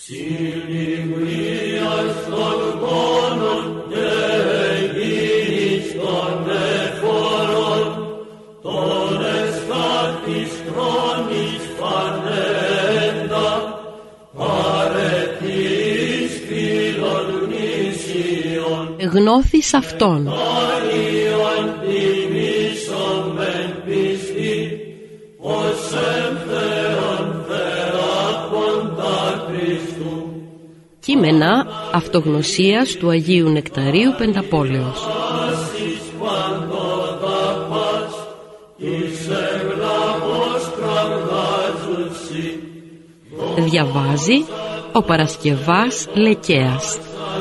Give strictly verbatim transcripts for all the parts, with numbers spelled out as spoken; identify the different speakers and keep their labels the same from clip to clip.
Speaker 1: Γνώθης αυτόν. Κείμενα αυτογνωσίας του Αγίου Νεκταρίου Πενταπόλεως. Διαβάζει ο Παρασκευάς Λεκέας.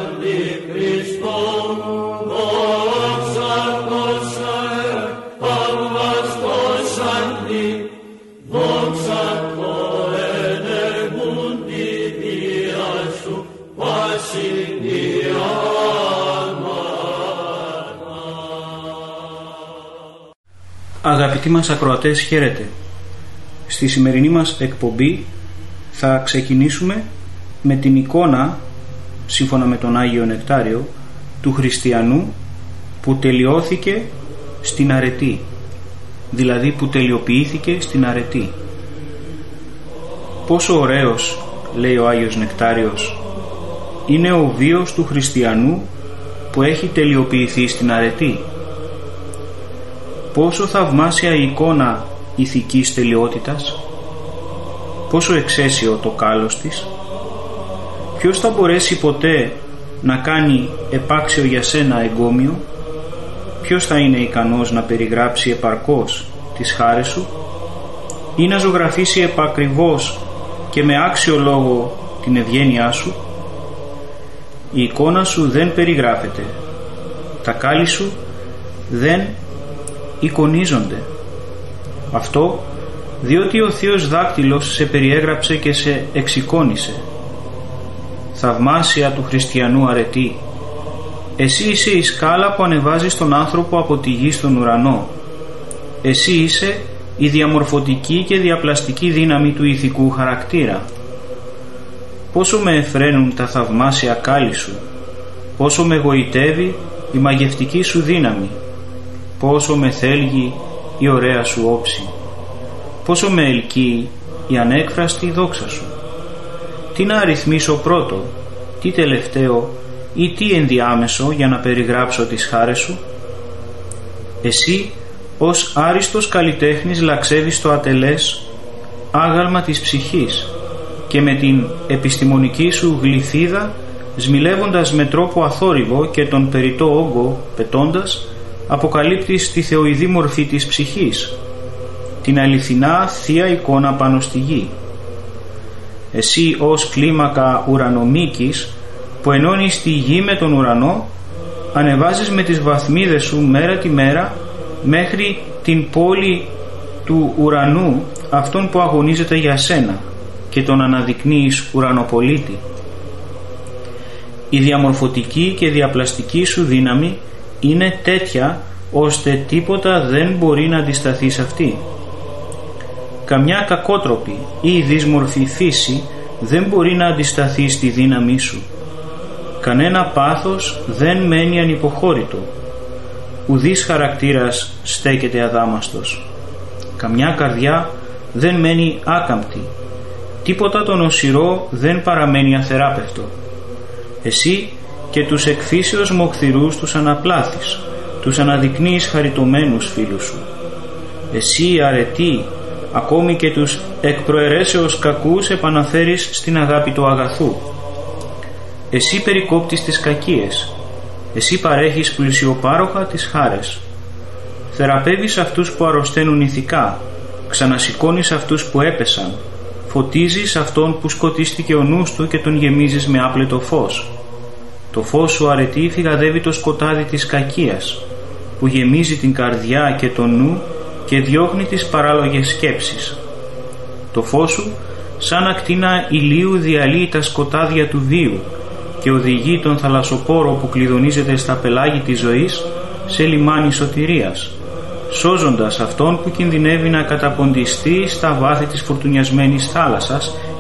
Speaker 2: Αγαπητοί μας ακροατές, χαίρετε. Στη σημερινή μας εκπομπή θα ξεκινήσουμε με την εικόνα, σύμφωνα με τον Άγιο Νεκτάριο, του χριστιανού που τελειώθηκε στην αρετή, δηλαδή που τελειοποιήθηκε στην αρετή. Πόσο ωραίος, λέει ο Άγιος Νεκτάριος, είναι ο βίος του χριστιανού που έχει τελειοποιηθεί στην αρετή. Πόσο θαυμάσια η εικόνα ηθικής τελειότητας, πόσο εξαίσιο το κάλος της. Ποιος θα μπορέσει ποτέ να κάνει επάξιο για σένα εγκόμιο? Ποιος θα είναι ικανός να περιγράψει επαρκώς τις χάρες σου ή να ζωγραφίσει επακριβώς και με άξιο λόγο την ευγένειά σου? Η εικόνα σου δεν περιγράφεται, τα κάλλη σου δεν εικονίζονται. Αυτό διότι ο Θείος Δάκτυλος σε περιέγραψε και σε εξεικόνισε. Θαυμάσια του χριστιανού αρετή, εσύ είσαι η σκάλα που ανεβάζει τον άνθρωπο από τη γη στον ουρανό. Εσύ είσαι η διαμορφωτική και διαπλαστική δύναμη του ηθικού χαρακτήρα. Πόσο με εφραίνουν τα θαυμάσια κάλλη σου, πόσο με γοητεύει η μαγευτική σου δύναμη, πόσο με θέλγει η ωραία σου όψη, πόσο με ελκύει η ανέκφραστη δόξα σου. Τι να αριθμίσω πρώτο, τι τελευταίο ή τι ενδιάμεσο για να περιγράψω τις χάρες σου? Εσύ ως άριστος καλλιτέχνης λαξεύεις το ατελές άγαλμα της ψυχής και με την επιστημονική σου γλυφίδα, σμιλεύοντας με τρόπο αθόρυβο και τον περιττό όγκο πετώντας, αποκαλύπτεις τη θεοειδή μορφή της ψυχής, την αληθινά θεία εικόνα πάνω στη γη. Εσύ ως κλίμακα ουρανομίκης που ενώνεις τη γη με τον ουρανό, ανεβάζεις με τις βαθμίδες σου μέρα τη μέρα μέχρι την πόλη του ουρανού αυτόν που αγωνίζεται για σένα και τον αναδεικνύεις ουρανοπολίτη. Η διαμορφωτική και διαπλαστική σου δύναμη είναι τέτοια ώστε τίποτα δεν μπορεί να αντισταθεί σε αυτή. Καμιά κακότροπη ή δυσμορφή φύση δεν μπορεί να αντισταθεί στη δύναμή σου. Κανένα πάθος δεν μένει ανυποχώρητο. Ουδής χαρακτήρας στέκεται αδάμαστος. Καμιά καρδιά δεν μένει άκαμπτη. Τίποτα το νοσηρό δεν παραμένει αθεράπευτο. Εσύ και τους εκφύσεως μοχθηρούς τους αναπλάθεις, τους αναδεικνύεις χαριτωμένους φίλους σου. Εσύ αρετή, ακόμη και τους εκ προαιρέσεως κακούς επαναφέρεις στην αγάπη του αγαθού. Εσύ περικόπτεις τις κακίες, εσύ παρέχεις πλουσιοπάροχα τις χάρες. Θεραπεύεις αυτούς που αρρωσταίνουν ηθικά, ξανασηκώνεις αυτούς που έπεσαν, φωτίζεις αυτόν που σκοτίστηκε ο νους του και τον γεμίζεις με άπλετο φως. Το φως σου αρετή φυγαδεύει το σκοτάδι της κακίας, που γεμίζει την καρδιά και τον νου και διώχνει τις παράλογες σκέψεις. Το φως σου σαν ακτίνα ηλίου διαλύει τα σκοτάδια του βίου και οδηγεί τον θαλασσοπόρο που κλειδονίζεται στα πελάγη της ζωής σε λιμάνι σωτηρίας, σώζοντας αυτόν που κινδυνεύει να καταποντιστεί στα βάθη της φουρτουνιασμένης θάλασσας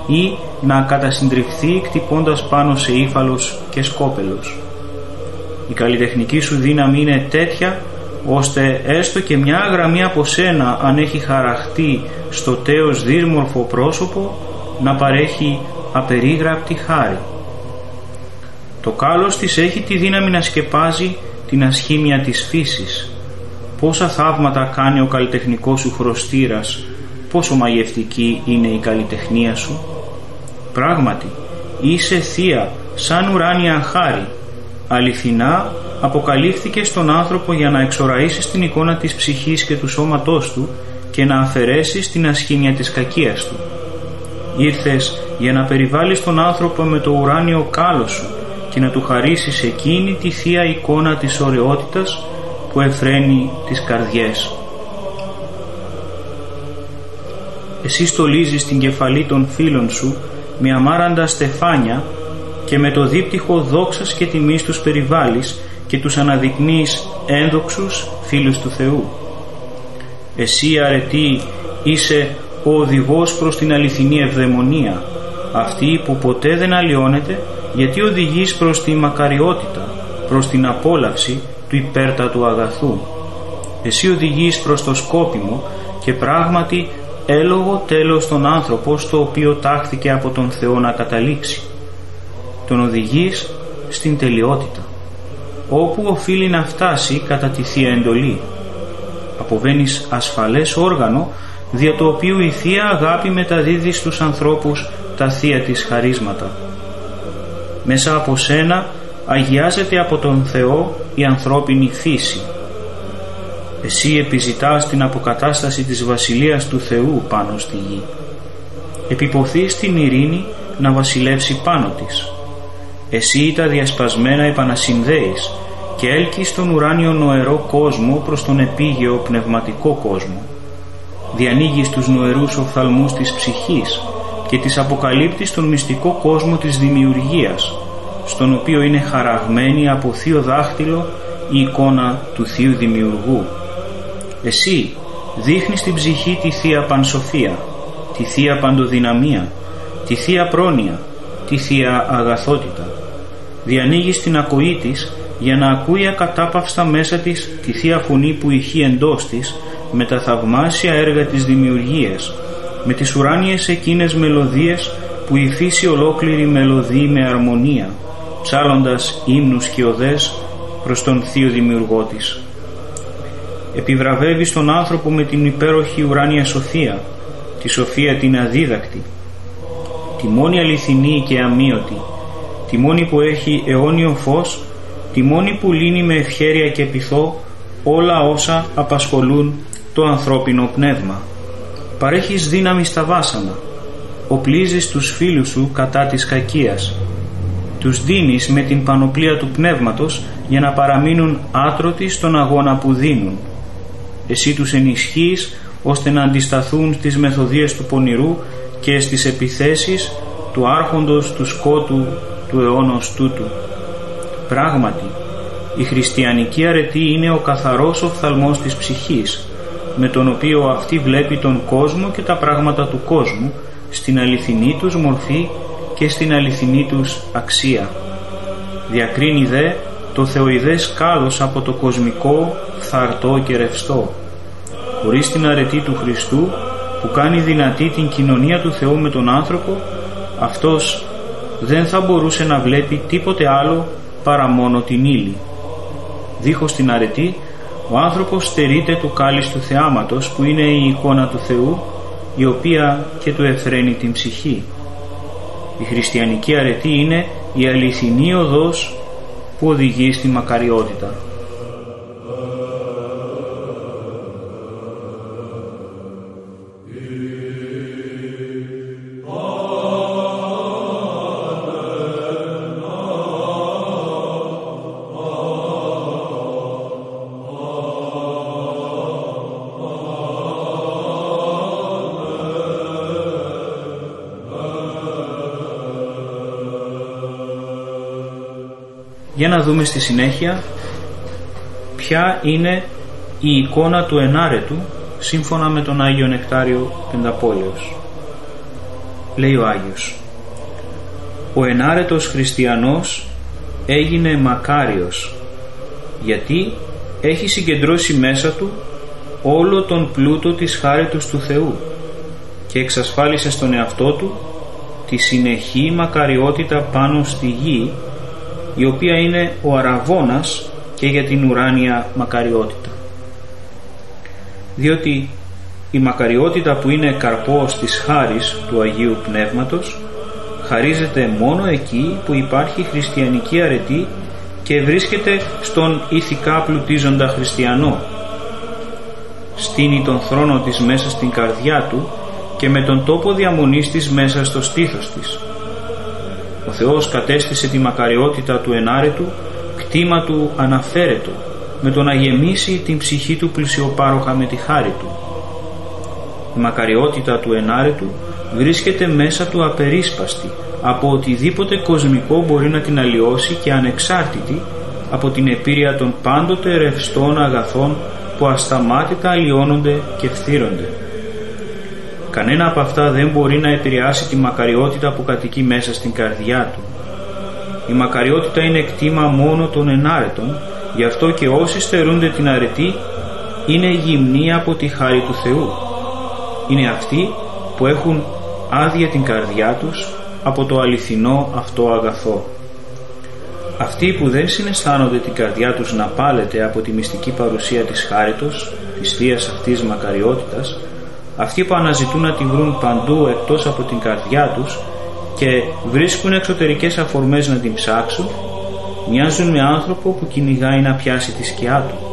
Speaker 2: ή να κατασυντριχθεί κτυπώντας πάνω σε ύφαλος και σκόπελος. Η καλλιτεχνική σου δύναμη είναι τέτοια ώστε έστω και μια γραμμή από σένα, αν έχει χαραχτεί στο τέος δύσμορφο πρόσωπο, να παρέχει απερίγραπτη χάρη. Το κάλος της έχει τη δύναμη να σκεπάζει την ασχήμια της φύσης. Πόσα θαύματα κάνει ο καλλιτεχνικός σου χρωστήρας, πόσο μαγευτική είναι η καλλιτεχνία σου. Πράγματι, είσαι θεία σαν ουράνια χάρη. Αληθινά αποκαλύφθηκε στον άνθρωπο για να εξοραΐσεις την εικόνα της ψυχής και του σώματός του και να αφαιρέσεις την ασχήμια της κακίας του. Ήρθες για να περιβάλλεις τον άνθρωπο με το ουράνιο κάλος σου και να του χαρίσεις εκείνη τη θεία εικόνα της ωραιότητας που εφραίνει τις καρδιές. Εσύ στολίζεις την κεφαλή των φίλων σου με αμάραντα στεφάνια και με το δίπτυχο δόξας και τιμής τους περιβάλλεις και τους αναδεικνύεις ένδοξους φίλους του Θεού. Εσύ, αρετή, είσαι ο οδηγός προς την αληθινή ευδαιμονία, αυτή που ποτέ δεν αλλοιώνεται, γιατί οδηγείς προς τη μακαριότητα, προς την απόλαυση του υπέρτατου αγαθού. Εσύ οδηγείς προς το σκόπιμο και πράγματι έλογο τέλος τον άνθρωπο στο οποίο τάχθηκε από τον Θεό να καταλήξει. Τον οδηγείς στην τελειότητα, όπου οφείλει να φτάσει κατά τη Θεία Εντολή. Αποβαίνεις ασφαλές όργανο, δια το οποίο η Θεία Αγάπη μεταδίδει στους ανθρώπους τα θεία της χαρίσματα. Μέσα από σένα αγιάζεται από τον Θεό η ανθρώπινη φύση. Εσύ επιζητάς την αποκατάσταση της Βασιλείας του Θεού πάνω στη γη. Επιποθείς την ειρήνη να βασιλεύσει πάνω της. Εσύ τα διασπασμένα επανασυνδέεις και έλκεις τον ουράνιο νοερό κόσμο προς τον επίγειο πνευματικό κόσμο. Διανοίγεις τους νοερούς οφθαλμούς της ψυχής και της αποκαλύπτεις τον μυστικό κόσμο της δημιουργίας, στον οποίο είναι χαραγμένη από θείο δάχτυλο η εικόνα του Θείου Δημιουργού. Εσύ δείχνεις την ψυχή τη Θεία Πανσοφία, τη Θεία Παντοδυναμία, τη Θεία Πρόνοια, τη Θεία Αγαθότητα. Διανοίγεις την ακοή της για να ακούει ακατάπαυστα μέσα της τη Θεία Φωνή που ηχεί εντός της με τα θαυμάσια έργα της δημιουργίας, με τις ουράνιες εκείνες μελωδίες που η φύση ολόκληρη μελωδεί με αρμονία, ψάλλοντας ύμνους και οδές προς τον Θείο Δημιουργό της. Επιβραβεύεις τον άνθρωπο με την υπέροχη ουράνια σοφία, τη σοφία την αδίδακτη, τη μόνη αληθινή και αμύωτη, τη μόνη που έχει αιώνιο φως, τη μόνη που λύνει με ευχέρεια και πειθό όλα όσα απασχολούν το ανθρώπινο πνεύμα. Παρέχεις δύναμη στα βάσανα, οπλίζεις τους φίλους σου κατά της κακίας, τους δίνεις με την πανοπλία του πνεύματος για να παραμείνουν άτρωτοι στον αγώνα που δίνουν. Εσύ τους ενισχύεις ώστε να αντισταθούν στις μεθοδίες του πονηρού και στις επιθέσεις του άρχοντος του σκότου του αιώνος τούτου. Πράγματι, η χριστιανική αρετή είναι ο καθαρός οφθαλμός της ψυχής, με τον οποίο αυτή βλέπει τον κόσμο και τα πράγματα του κόσμου στην αληθινή τους μορφή και στην αληθινή τους αξία. Διακρίνει δε το θεοειδές κάλος από το κοσμικό, φθαρτό και ρευστό. Χωρίς την αρετή του Χριστού που κάνει δυνατή την κοινωνία του Θεού με τον άνθρωπο, αυτός δεν θα μπορούσε να βλέπει τίποτε άλλο παρά μόνο την ύλη. Δίχως την αρετή, ο άνθρωπος στερείται του κάλης του θεάματος που είναι η εικόνα του Θεού, η οποία και του εφραίνει την ψυχή. Η χριστιανική αρετή είναι η αληθινή οδός που οδηγεί στη μακαριότητα. Για να δούμε στη συνέχεια ποια είναι η εικόνα του ενάρετου σύμφωνα με τον Άγιο Νεκτάριο Πενταπόλεως. λέει ο Άγιος, ο ενάρετος χριστιανός έγινε μακάριος, γιατί έχει συγκεντρώσει μέσα του όλο τον πλούτο της χάριτος του Θεού και εξασφάλισε στον εαυτό του τη συνεχή μακαριότητα πάνω στη γη, η οποία είναι ο αραβώνας και για την ουράνια μακαριότητα. Διότι η μακαριότητα που είναι καρπός της χάρις του Αγίου Πνεύματος χαρίζεται μόνο εκεί που υπάρχει χριστιανική αρετή και βρίσκεται στον ηθικά πλουτίζοντα χριστιανό. Στείνει τον θρόνο της μέσα στην καρδιά του και με τον τόπο διαμονής της μέσα στο στήθος της. Ο Θεός κατέστησε τη μακαριότητα του ενάρετου κτήμα του αναφέρετο, με το να γεμίσει την ψυχή του πλησιοπάροχα με τη χάρη του. Η μακαριότητα του ενάρετου βρίσκεται μέσα του απερίσπαστη από οτιδήποτε κοσμικό μπορεί να την αλλοιώσει και ανεξάρτητη από την επίρρεια των πάντοτε ρευστών αγαθών που ασταμάτητα αλλοιώνονται και φθύρονται. Κανένα από αυτά δεν μπορεί να επηρεάσει τη μακαριότητα που κατοικεί μέσα στην καρδιά του. Η μακαριότητα είναι κτήμα μόνο των ενάρετων, γι' αυτό και όσοι στερούνται την αρετή είναι γυμνοί από τη χάρη του Θεού. Είναι αυτοί που έχουν άδεια την καρδιά τους από το αληθινό αυτό αγαθό. Αυτοί που δεν συναισθάνονται την καρδιά τους να πάλεται από τη μυστική παρουσία της χάριτος, της θείας αυτής μακαριότητας, αυτοί που αναζητούν να τη βρουν παντού εκτός από την καρδιά τους και βρίσκουν εξωτερικές αφορμές να την ψάξουν, μοιάζουν με άνθρωπο που κυνηγάει να πιάσει τη σκιά του.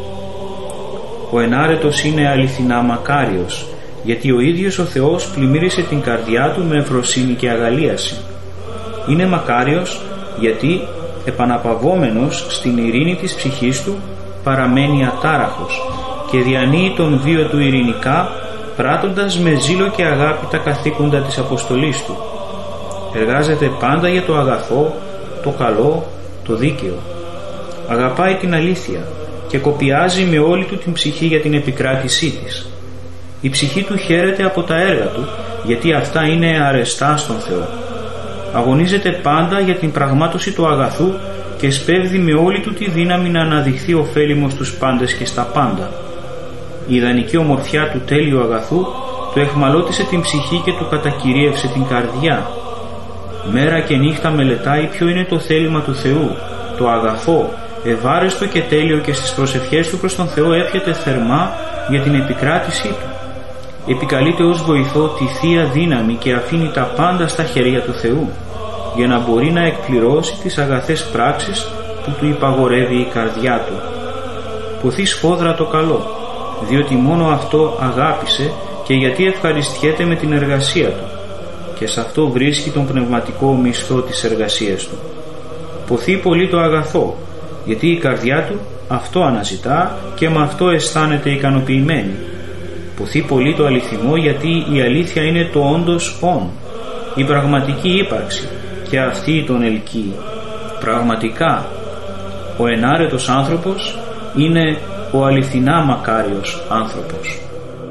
Speaker 2: Ο ενάρετος είναι αληθινά μακάριος, γιατί ο ίδιος ο Θεός πλημμύρισε την καρδιά του με ευφροσύνη και αγαλίαση. Είναι μακάριος γιατί επαναπαυόμενος στην ειρήνη της ψυχής του παραμένει ατάραχος και διανύει τον βίο του ειρηνικά, πράττοντας με ζήλο και αγάπη τα καθήκοντα της αποστολής του. Εργάζεται πάντα για το αγαθό, το καλό, το δίκαιο. Αγαπάει την αλήθεια και κοπιάζει με όλη του την ψυχή για την επικράτησή της. Η ψυχή του χαίρεται από τα έργα του, γιατί αυτά είναι αρεστά στον Θεό. Αγωνίζεται πάντα για την πραγμάτωση του αγαθού και σπέβδει με όλη του τη δύναμη να αναδειχθεί ωφέλιμος στους πάντες και στα πάντα. Η ιδανική ομορφιά του τέλειου αγαθού του εχμαλώτισε την ψυχή και του κατακυρίευσε την καρδιά. Μέρα και νύχτα μελετάει ποιο είναι το θέλημα του Θεού, το αγαθό, ευάρεστο και τέλειο, και στις προσευχές του προς τον Θεό εύχεται θερμά για την επικράτησή του. Επικαλείται ως βοηθό τη Θεία Δύναμη και αφήνει τα πάντα στα χέρια του Θεού, για να μπορεί να εκπληρώσει τις αγαθές πράξεις που του υπαγορεύει η καρδιά του. Ποθεί σφόδρα το καλό, διότι μόνο αυτό αγάπησε και γιατί ευχαριστιέται με την εργασία του, και σε αυτό βρίσκει τον πνευματικό μισθό της εργασίας του. Ποθεί πολύ το αγαθό, γιατί η καρδιά του αυτό αναζητά και με αυτό αισθάνεται ικανοποιημένη. Ποθεί πολύ το αληθινό, γιατί η αλήθεια είναι το όντως όν, η πραγματική ύπαρξη, και αυτή τον ελκύει. Πραγματικά, ο ενάρετος άνθρωπος είναι ο αληθινά μακάριος άνθρωπος.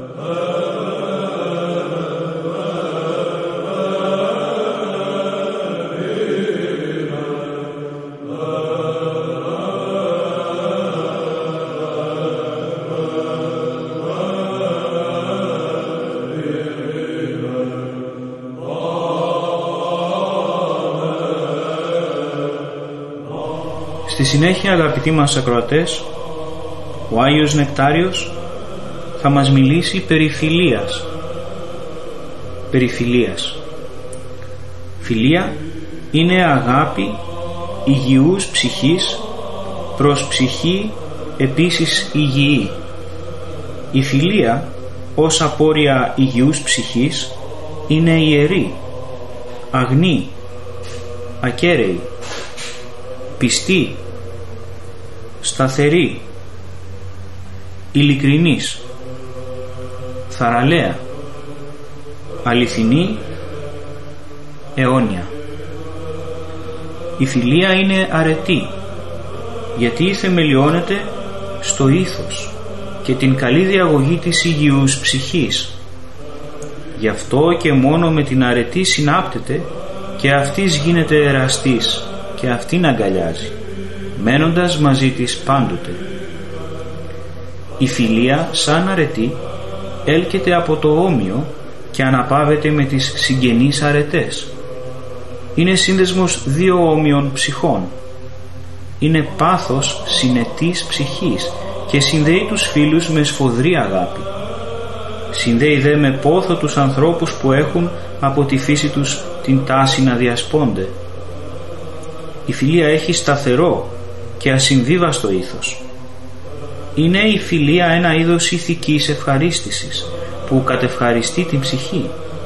Speaker 2: Στη συνέχεια, αγαπητοί μας ακροατές, ο Άγιος Νεκτάριος θα μας μιλήσει περί φιλίας. Περί φιλίας. Φιλία είναι αγάπη υγιούς ψυχής προς ψυχή επίσης υγιή. Η φιλία ως απόρρια υγιούς ψυχής είναι ιερή, αγνή, ακέραιη, πιστή, σταθερή, ειλικρινής, θαραλέα, αληθινή, αιώνια. Η φιλία είναι αρετή, γιατί θεμελιώνεται στο ήθος και την καλή διαγωγή της υγιούς ψυχής. Γι' αυτό και μόνο με την αρετή συνάπτεται και αυτής γίνεται εραστής και αυτήν αγκαλιάζει, μένοντας μαζί της πάντοτε. Η φιλία σαν αρετή έλκεται από το όμοιο και αναπαύεται με τις συγγενείς αρετές. Είναι σύνδεσμος δύο όμοιων ψυχών. Είναι πάθος συνετής ψυχής και συνδέει τους φίλους με σφοδρή αγάπη. Συνδέει δε με πόθο τους ανθρώπους που έχουν από τη φύση τους την τάση να διασπώνται. Η φιλία έχει σταθερό και ασυμβίβαστο ήθος. Είναι η φιλία ένα είδος ηθικής ευχαρίστησης που κατευχαριστεί την ψυχή.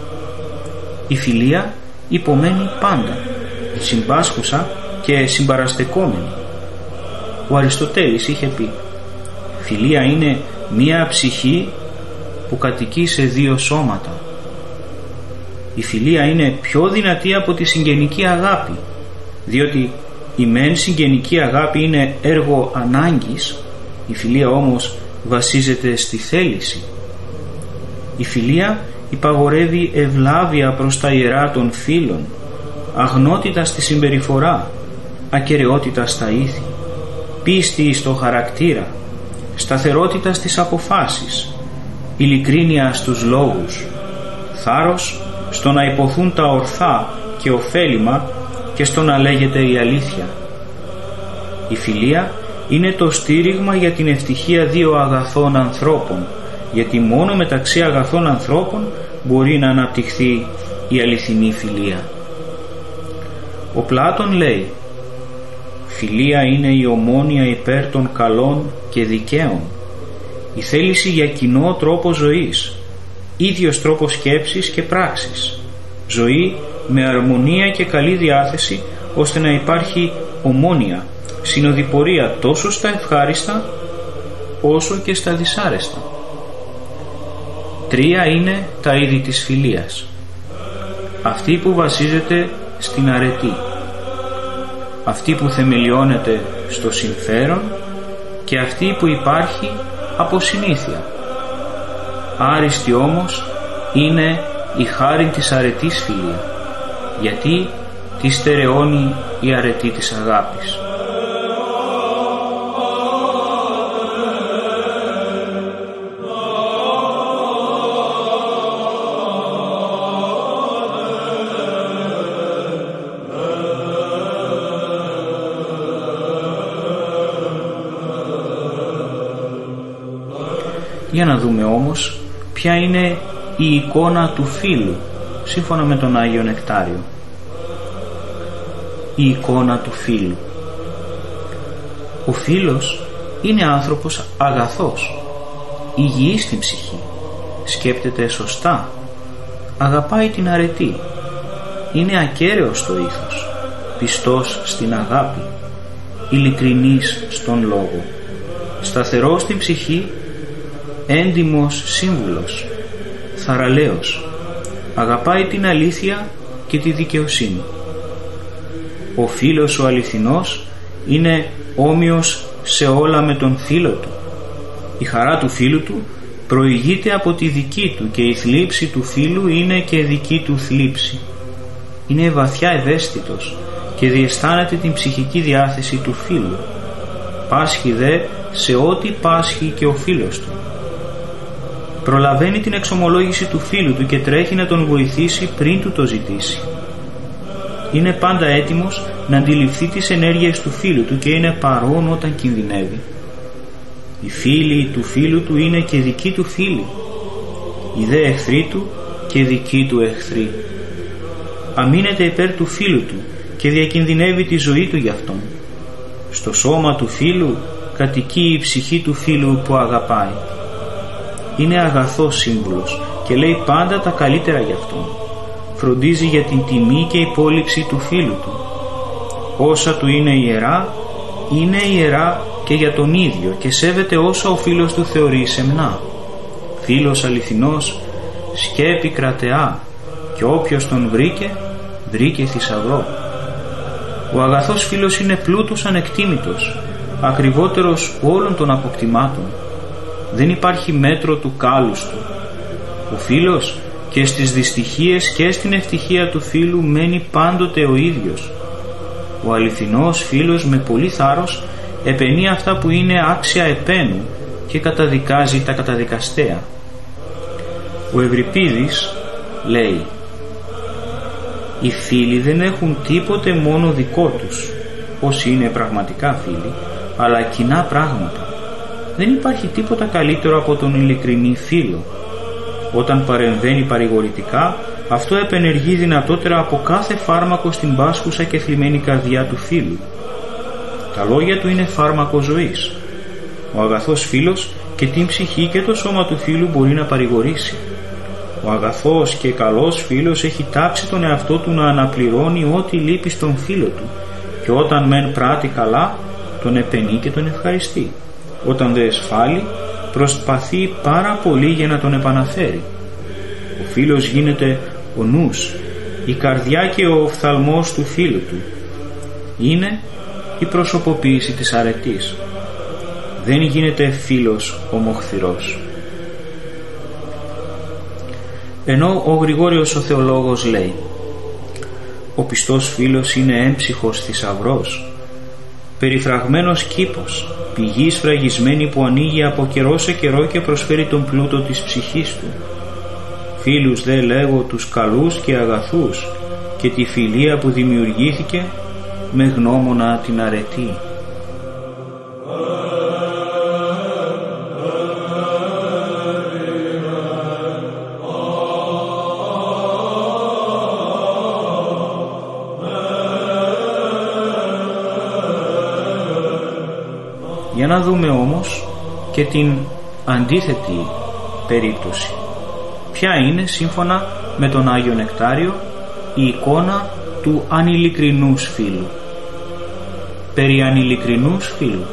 Speaker 2: Η φιλία υπομένει πάντα, συμπάσχουσα και συμπαραστεκόμενη. Ο Αριστοτέλης είχε πει: φιλία είναι μία ψυχή που κατοικεί σε δύο σώματα. Η φιλία είναι πιο δυνατή από τη συγγενική αγάπη, διότι η μεν συγγενική αγάπη είναι έργο ανάγκης, η φιλία όμως βασίζεται στη θέληση. Η φιλία υπαγορεύει ευλάβεια προς τα ιερά των φίλων, αγνότητα στη συμπεριφορά, ακεραιότητα στα ήθη, πίστη στο χαρακτήρα, σταθερότητα στις αποφάσεις, ειλικρίνεια στους λόγους, θάρρος στο να υποθούν τα ορθά και ωφέλιμα και στο να λέγεται η αλήθεια. Η φιλία είναι το στήριγμα για την ευτυχία δύο αγαθών ανθρώπων, γιατί μόνο μεταξύ αγαθών ανθρώπων μπορεί να αναπτυχθεί η αληθινή φιλία. Ο Πλάτων λέει: φιλία είναι η ομόνοια υπέρ των καλών και δικαίων, η θέληση για κοινό τρόπο ζωής, ίδιος τρόπος σκέψης και πράξης, ζωή με αρμονία και καλή διάθεση, ώστε να υπάρχει ομόνοια, συνοδοιπορία τόσο στα ευχάριστα όσο και στα δυσάρεστα. Τρία είναι τα είδη της φιλίας. Αυτή που βασίζεται στην αρετή, αυτή που θεμελιώνεται στο συμφέρον και αυτή που υπάρχει από συνήθεια. Άριστη όμως είναι η χάρη της αρετής φιλία, γιατί τη στερεώνει η αρετή της αγάπης. Για να δούμε όμως ποια είναι η εικόνα του φίλου σύμφωνα με τον Άγιο Νεκτάριο. Η εικόνα του φίλου. Ο φίλος είναι άνθρωπος αγαθός, υγιής στην ψυχή, σκέπτεται σωστά, αγαπάει την αρετή, είναι ακέραιος στο ήθος, πιστός στην αγάπη, ειλικρινής στον λόγο, σταθερός στην ψυχή, έντιμος σύμβουλος, θαραλέος, αγαπάει την αλήθεια και τη δικαιοσύνη. Ο φίλος ο αληθινός είναι όμοιος σε όλα με τον φίλο του. Η χαρά του φίλου του προηγείται από τη δική του και η θλίψη του φίλου είναι και δική του θλίψη. Είναι βαθιά ευαίσθητος και διαισθάνεται την ψυχική διάθεση του φίλου. Πάσχει δε σε ό,τι πάσχει και ο φίλος του. Προλαβαίνει την εξομολόγηση του φίλου του και τρέχει να τον βοηθήσει πριν του το ζητήσει. Είναι πάντα έτοιμος να αντιληφθεί τις ενέργειες του φίλου του και είναι παρόν όταν κινδυνεύει. Οι φίλοι του φίλου του είναι και δικοί του φίλοι, οι δε εχθροί του και δικοί του εχθροί. Αμήνεται υπέρ του φίλου του και διακινδυνεύει τη ζωή του γι' αυτόν. Στο σώμα του φίλου κατοικεί η ψυχή του φίλου που αγαπάει. Είναι αγαθός σύμβουλος και λέει πάντα τα καλύτερα γι' αυτόν. Φροντίζει για την τιμή και υπόλοιψη του φίλου του. Όσα του είναι ιερά, είναι ιερά και για τον ίδιο και σέβεται όσα ο φίλος του θεωρεί σεμνά. Φίλος αληθινός σκέπει κρατεά και όποιος τον βρήκε, βρήκε θησαυρό. Ο αγαθός φίλος είναι πλούτος ανεκτήμητος, ακριβότερος όλων των αποκτημάτων. Δεν υπάρχει μέτρο του κάλους του. Ο φίλος και στις δυστυχίες και στην ευτυχία του φίλου μένει πάντοτε ο ίδιος. Ο αληθινός φίλος με πολύ θάρρος επενεί αυτά που είναι άξια επένου και καταδικάζει τα καταδικαστέα. Ο Ευρυπίδης λέει: «Οι φίλοι δεν έχουν τίποτε μόνο δικό τους, όσοι είναι πραγματικά φίλοι, αλλά κοινά πράγματα. Δεν υπάρχει τίποτα καλύτερο από τον ειλικρινή φίλο. Όταν παρεμβαίνει παρηγορητικά, αυτό επενεργεί δυνατότερα από κάθε φάρμακο στην πάσχουσα και θλιμμένη καρδιά του φίλου. Τα λόγια του είναι φάρμακο ζωής. Ο αγαθός φίλος και την ψυχή και το σώμα του φίλου μπορεί να παρηγορήσει. Ο αγαθός και καλός φίλος έχει τάξει τον εαυτό του να αναπληρώνει ό,τι λείπει στον φίλο του, και όταν μεν πράττει καλά, τον επενεί και τον ευχαριστεί. Όταν δε εσφάλει, προσπαθεί πάρα πολύ για να τον επαναφέρει. Ο φίλος γίνεται ο νους, η καρδιά και ο οφθαλμός του φίλου του. Είναι η προσωποποίηση της αρετής. Δεν γίνεται φίλος ομοχθηρός». Ενώ ο Γρηγόριος ο Θεολόγος λέει: «Ο πιστός φίλος είναι έμψυχος θησαυρός, περιφραγμένος κήπος, πηγή σφραγισμένη που ανοίγει από καιρό σε καιρό και προσφέρει τον πλούτο της ψυχής του. Φίλους δε λέγω τους καλούς και αγαθούς, και τη φιλία που δημιουργήθηκε με γνώμονα την αρετή». Για να δούμε όμως και την αντίθετη περίπτωση. Ποια είναι, σύμφωνα με τον Άγιο Νεκτάριο, η εικόνα του ανηλικρινούς φίλου. Περί ανηλικρινούς φίλου.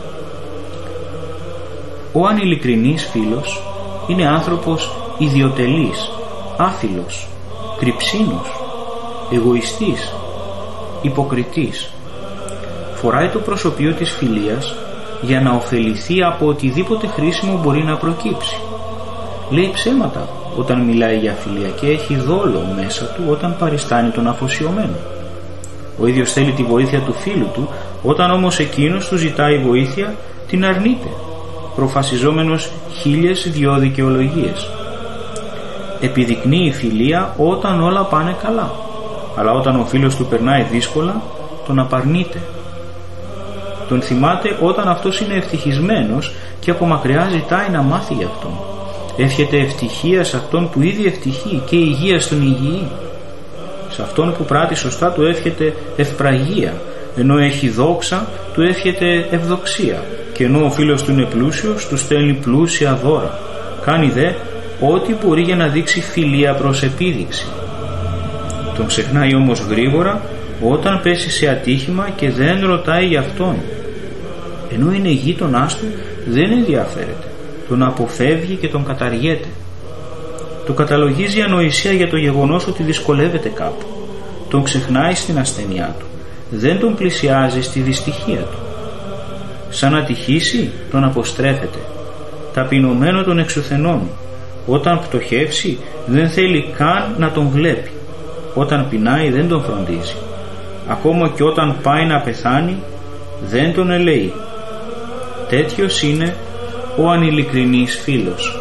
Speaker 2: Ο ανηλικρινής φίλος είναι άνθρωπος ιδιοτελής, άφιλος, κρυψίνος, εγωιστής, υποκριτής. Φοράει το προσωπείο της φιλίας για να ωφεληθεί από οτιδήποτε χρήσιμο μπορεί να προκύψει. Λέει ψέματα όταν μιλάει για φιλία και έχει δόλο μέσα του όταν παριστάνει τον αφοσιωμένο. Ο ίδιος θέλει τη βοήθεια του φίλου του, όταν όμως εκείνος του ζητάει βοήθεια την αρνείται, προφασιζόμενος χίλιες δυο δικαιολογίες. Επιδεικνύει φιλία όταν όλα πάνε καλά, αλλά όταν ο φίλος του περνάει δύσκολα τον απαρνείται. Τον θυμάται όταν αυτός είναι ευτυχισμένος και από μακριά ζητάει να μάθει γι' αυτόν. Εύχεται ευτυχία σε αυτόν που ήδη ευτυχεί και υγεία στον υγιή. Σε αυτόν που πράττει σωστά του εύχεται ευπραγία, ενώ έχει δόξα του εύχεται ευδοξία, και ενώ ο φίλος του είναι πλούσιος του στέλνει πλούσια δώρα. Κάνει δε ό,τι μπορεί για να δείξει φιλία προς επίδειξη. Τον ξεχνάει όμως γρήγορα όταν πέσει σε ατύχημα και δεν ρωτάει για αυτόν. Ενώ είναι γείτονάς του δεν ενδιαφέρεται, τον αποφεύγει και τον καταργέται. Το καταλογίζει ανοησία για το γεγονός ότι δυσκολεύεται κάπου. Τον ξεχνάει στην ασθενειά του, δεν τον πλησιάζει στη δυστυχία του. Σαν να τυχήσει τον αποστρέφεται, ταπεινωμένο τον εξουθενώνει. Όταν πτωχεύσει δεν θέλει καν να τον βλέπει. Όταν πεινάει δεν τον φροντίζει. Ακόμα και όταν πάει να πεθάνει δεν τον ελέει. Τέτοιος είναι ο ανηλικρινής φίλος.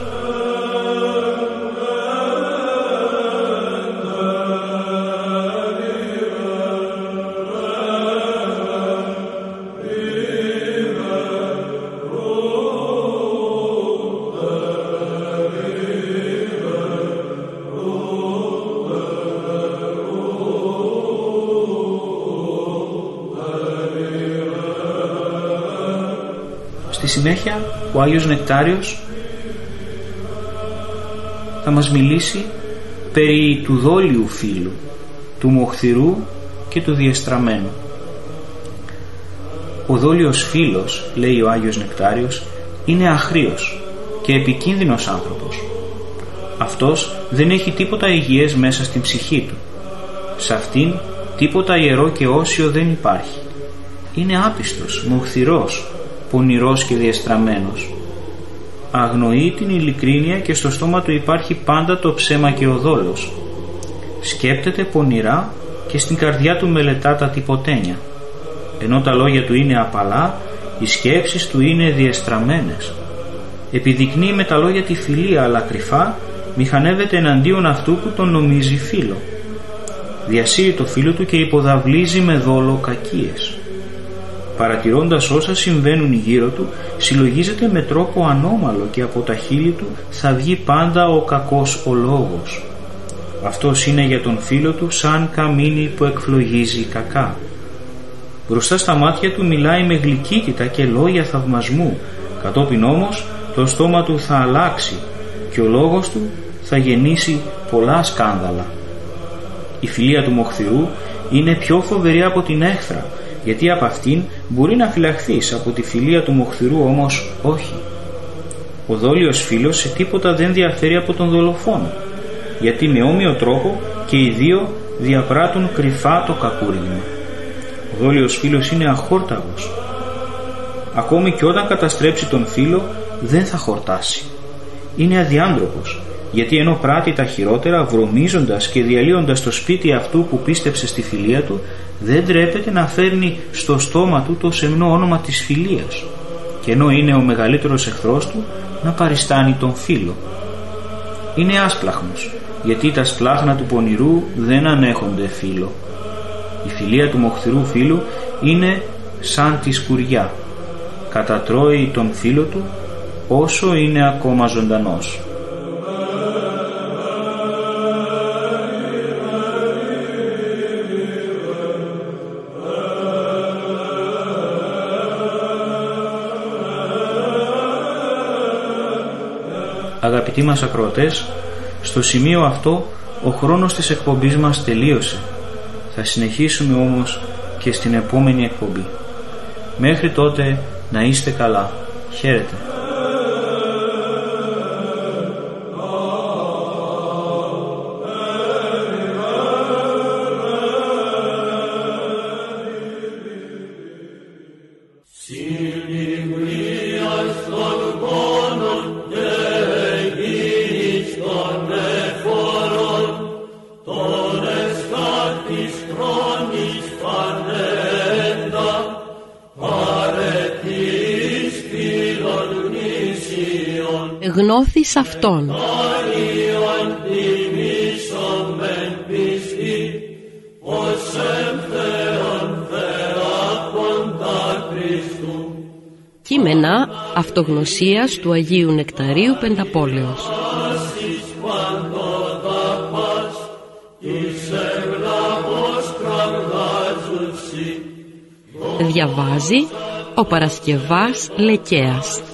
Speaker 2: Στη συνέχεια ο Άγιος Νεκτάριος θα μας μιλήσει περί του δόλιου φίλου, του μοχθηρού και του διεστραμμένου. Ο δόλιος φίλος, λέει ο Άγιος Νεκτάριος, είναι αχρίος και επικίνδυνος άνθρωπος. Αυτός δεν έχει τίποτα υγιές μέσα στην ψυχή του. Σε αυτήν τίποτα ιερό και όσιο δεν υπάρχει. Είναι άπιστος, μοχθηρός, πονηρός και διεστραμμένος. αγνοεί την ειλικρίνεια και στο στόμα του υπάρχει πάντα το ψέμα και ο δόλος. Σκέπτεται πονηρά και στην καρδιά του μελετά τα τυποτένια. Ενώ τα λόγια του είναι απαλά, οι σκέψεις του είναι διεστραμμένες. Επιδεικνύει με τα λόγια τη φιλία, αλλά κρυφά μηχανεύεται εναντίον αυτού που τον νομίζει φίλο. Διασύρει το φίλο του και υποδαβλίζει με δόλο κακίες. Παρατηρώντας όσα συμβαίνουν γύρω του, συλλογίζεται με τρόπο ανώμαλο και από τα χείλη του θα βγει πάντα ο κακός ο λόγος. Αυτός είναι για τον φίλο του σαν καμίνι που εκφλογίζει κακά. Μπροστά στα μάτια του μιλάει με γλυκύτητα και λόγια θαυμασμού, κατόπιν όμως το στόμα του θα αλλάξει και ο λόγος του θα γεννήσει πολλά σκάνδαλα. Η φιλία του μοχθηρού είναι πιο φοβερή από την έχθρα, γιατί από αυτήν μπορεί να φυλαχθείς, από τη φιλία του μοχθηρού όμως όχι. Ο δόλιος φίλος σε τίποτα δεν διαφέρει από τον δολοφόνο, γιατί με όμοιο τρόπο και οι δύο διαπράττουν κρυφά το κακούργημα. Ο δόλιος φίλος είναι αχόρταγος. Ακόμη και όταν καταστρέψει τον φίλο δεν θα χορτάσει. Είναι αδιάντροπος, γιατί ενώ πράττει τα χειρότερα, βρωμίζοντας και διαλύοντας το σπίτι αυτού που πίστεψε στη φιλία του, δεν τρέπεται να φέρνει στο στόμα του το σεμνό όνομα της φιλίας, και ενώ είναι ο μεγαλύτερος εχθρός του, να παριστάνει τον φίλο. Είναι άσπλαχνος, γιατί τα σπλάχνα του πονηρού δεν ανέχονται φίλο. Η φιλία του μοχθηρού φίλου είναι σαν τη σκουριά. Κατατρώει τον φίλο του όσο είναι ακόμα ζωντανός. Αγαπητοί μας ακροατές, στο σημείο αυτό ο χρόνος της εκπομπής μας τελείωσε. Θα συνεχίσουμε όμως και στην επόμενη εκπομπή. Μέχρι τότε να είστε καλά. Χαίρετε.
Speaker 1: Γνώθης αυτών. Κείμενα αυτογνωσίας του Αγίου Νεκταρίου Πενταπόλεως. Διαβάζει ο Παρασκευάς Λεκέας.